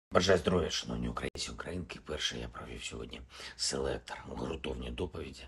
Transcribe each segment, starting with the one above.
Бажаю здоров'я, шановні українці, українки. Перше я провів сьогодні селектор, ґрунтовні доповіді,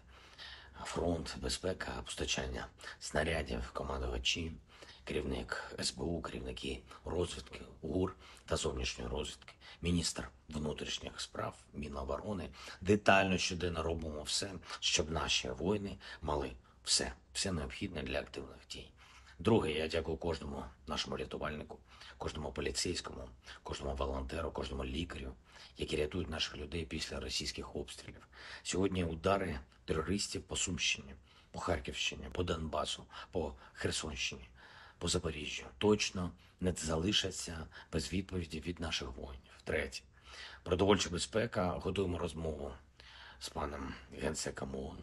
фронт, безпека, постачання снарядів, командувачі, керівник СБУ, керівники розвідки, ГУР та зовнішньої розвідки, міністр внутрішніх справ, Міноборони. Детально щоденно робимо все, щоб наші воїни мали все необхідне для активних дій. Друге, я дякую кожному нашому рятувальнику, кожному поліцейському, кожному волонтеру, кожному лікарю, які рятують наших людей після російських обстрілів. Сьогодні удари терористів по Сумщині, по Харківщині, по Донбасу, по Херсонщині, по Запоріжжю точно не залишаться без відповіді від наших воїнів. Третє. Продовольча безпека. Готуємо розмову з паном Генсеком ООН.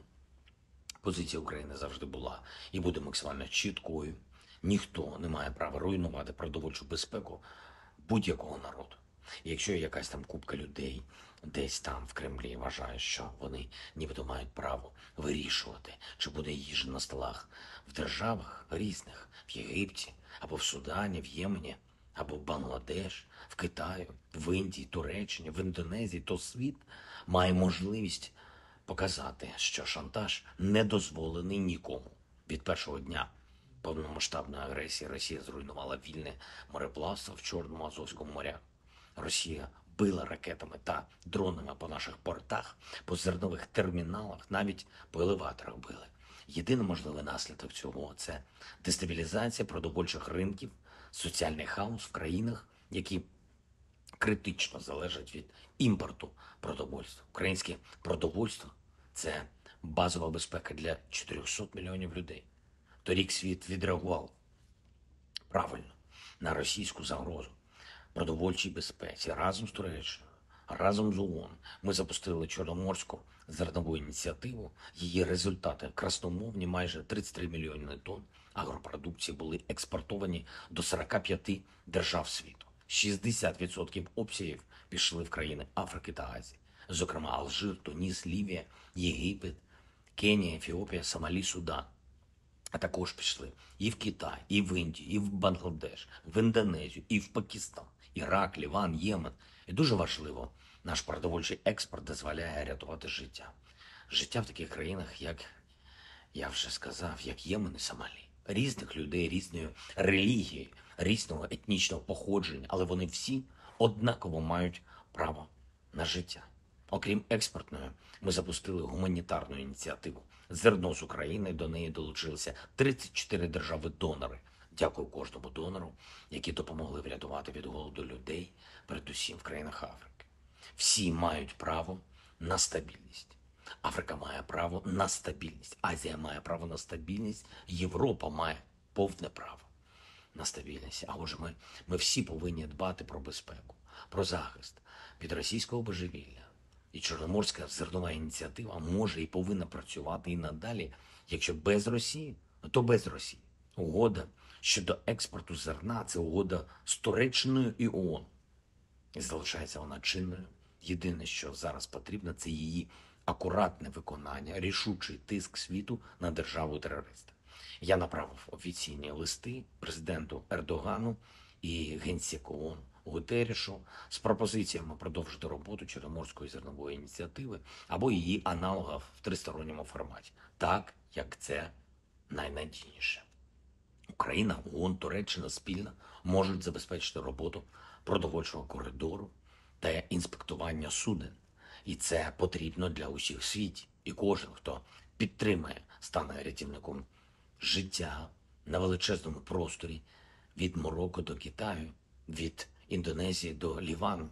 Позиція України завжди була і буде максимально чіткою. Ніхто не має права руйнувати продовольчу безпеку будь-якого народу. І якщо якась там купка людей десь там в Кремлі вважає, що вони нібито мають право вирішувати, чи буде їжа на столах в державах різних, в Єгипті, або в Судані, в Ємені, або в Бангладеш, в Китаї, в Індії, Туреччині, в Індонезії, то світ має можливість показати, що шантаж не дозволений нікому. Від першого дня повномасштабної агресії Росія зруйнувала вільне мореплавство в Чорному, Азовському морях. Росія била ракетами та дронами по наших портах, по зернових терміналах, навіть по елеваторах били. Єдиний можливий наслідок цього – це дестабілізація продовольчих ринків, соціальний хаос в країнах, які критично залежать від імпорту продовольства. Українське продовольство – це базова безпека для 400 мільйонів людей. Торік світ відреагував правильно на російську загрозу продовольчій безпеці. Разом з Туреччиною, разом з ООН ми запустили Чорноморську зернову ініціативу. Її результати красномовні: майже 33 мільйони тонн агропродукції були експортовані до 45 держав світу. 60% обсягів пішли в країни Африки та Азії, зокрема Алжир, Туніс, Лівія, Єгипет, Кенія, Ефіопія, Сомалі, Судан. А також пішли і в Китай, і в Індію, і в Бангладеш, в Індонезію, і в Пакистан, Ірак, Ліван, Ємен. І дуже важливо, наш продовольчий експорт дозволяє рятувати життя. Життя в таких країнах, як я вже сказав, як Ємен і Сомалі. Різних людей, різної релігії, різного етнічного походження, але вони всі однаково мають право на життя. Окрім експортної, ми запустили гуманітарну ініціативу «Зерно з України». До неї долучилися 34 держави-донори. Дякую кожному донору, які допомогли врятувати від голоду людей, передусім в країнах Африки. Всі мають право на стабільність. Африка має право на стабільність, Азія має право на стабільність, Європа має повне право на стабільність. А отже, ми всі повинні дбати про безпеку, про захист від російського божевілля. І Чорноморська зернова ініціатива може і повинна працювати і надалі. Якщо без Росії, то без Росії. Угода щодо експорту зерна – це угода з Туреччиною і ООН. І залишається вона чинною. Єдине, що зараз потрібно, це її акуратне виконання, рішучий тиск світу на державу-терориста. Я направив офіційні листи президенту Ердогану і генсеку ООН Гутеррешу з пропозиціями продовжити роботу Чорноморської зернової ініціативи або її аналогів в тристоронньому форматі, так, як це найнадійніше. Україна, ООН, Туреччина спільно можуть забезпечити роботу продовольчого коридору та інспектування суден. І це потрібно для усіх в світі. І кожен, хто підтримує, стане рятівником життя на величезному просторі від Марокко до Китаю, від Індонезії до Лівану.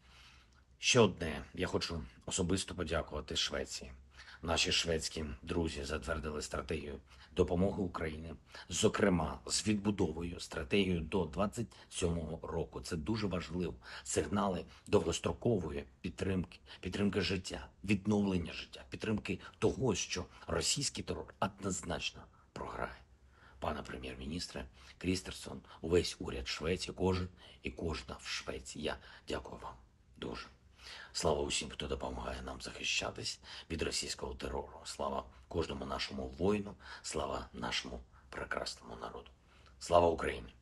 Ще одне, я хочу особисто подякувати Швеції. Наші шведські друзі затвердили стратегію допомоги Україні, зокрема з відбудовою, стратегією до 27-го року. Це дуже важливо. Сигнали довгострокової підтримки життя, відновлення життя, підтримки того, що російський терор однозначно програє. Пане прем'єр-міністре Крістерсон, увесь уряд Швеції, кожен і кожна в Швеції. Я дякую вам дуже. Слава усім, хто допомагає нам захищатись від російського терору. Слава кожному нашому воїну, слава нашому прекрасному народу. Слава Україні!